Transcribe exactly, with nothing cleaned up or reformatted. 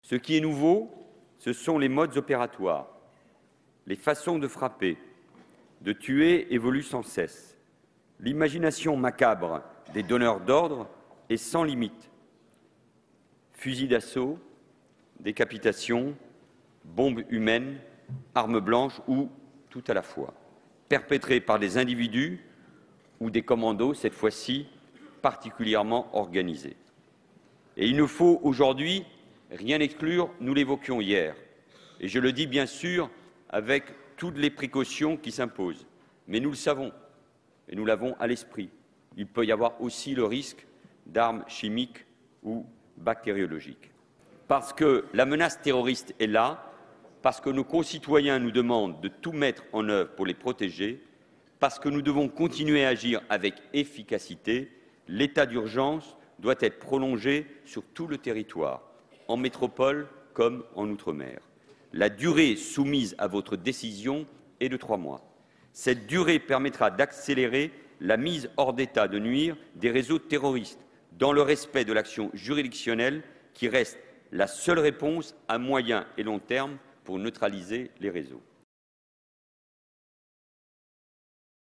Ce qui est nouveau, ce sont les modes opératoires. Les façons de frapper, de tuer évoluent sans cesse. L'imagination macabre des donneurs d'ordre est sans limite. Fusils d'assaut, décapitations, bombes humaines, armes blanches ou tout à la fois, perpétrés par des individus ou des commandos, cette fois-ci particulièrement organisés. Et il ne faut aujourd'hui rien exclure, nous l'évoquions hier, et je le dis bien sûr avec toutes les précautions qui s'imposent, mais nous le savons et nous l'avons à l'esprit. Il peut y avoir aussi le risque d'armes chimiques ou bactériologiques. Parce que la menace terroriste est là, parce que nos concitoyens nous demandent de tout mettre en œuvre pour les protéger, parce que nous devons continuer à agir avec efficacité, l'état d'urgence doit être prolongé sur tout le territoire, en métropole comme en outre-mer. La durée soumise à votre décision est de trois mois. Cette durée permettra d'accélérer la mise hors d'état de nuire des réseaux terroristes, dans le respect de l'action juridictionnelle qui reste la seule réponse à moyen et long terme pour neutraliser les réseaux.